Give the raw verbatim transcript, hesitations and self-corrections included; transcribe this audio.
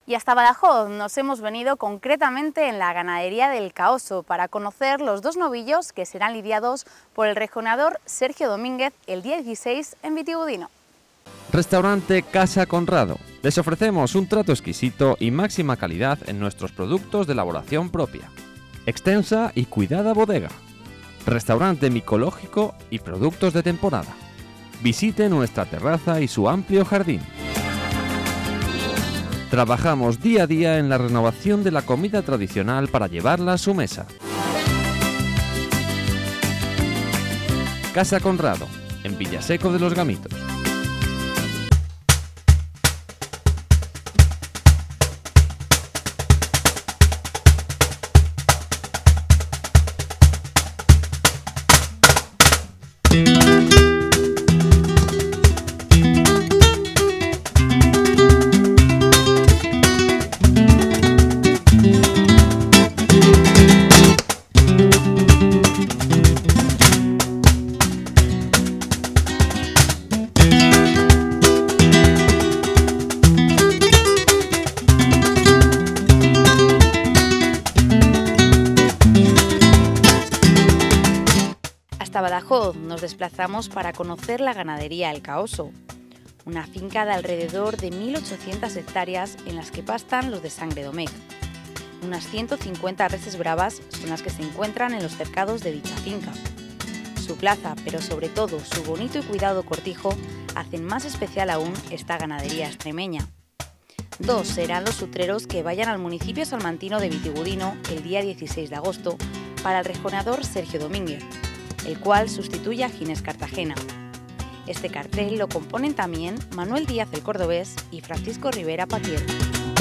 Y hasta Badajoz nos hemos venido concretamente en la ganadería del Caoso para conocer los dos novillos que serán lidiados por el rejoneador Sergio Domínguez el día dieciséis en Vitigudino. Restaurante Casa Conrado. Les ofrecemos un trato exquisito y máxima calidad en nuestros productos de elaboración propia. Extensa y cuidada bodega. Restaurante micológico y productos de temporada. Visite nuestra terraza y su amplio jardín. Trabajamos día a día en la renovación de la comida tradicional para llevarla a su mesa. Casa Conrado, en Villaseco de los Gamitos. Hasta Badajoz nos desplazamos para conocer la ganadería El Caoso, una finca de alrededor de mil ochocientas hectáreas en las que pastan los de sangre Domecq. Unas ciento cincuenta reses bravas son las que se encuentran en los cercados de dicha finca. Su plaza, pero sobre todo su bonito y cuidado cortijo, hacen más especial aún esta ganadería extremeña. Dos serán los sutreros que vayan al municipio salmantino de Vitigudino el día dieciséis de agosto para el rejoneador Sergio Domínguez, el cual sustituye a Ginés Cartagena. Este cartel lo componen también Manuel Díaz el Cordobés y Francisco Rivera Patier.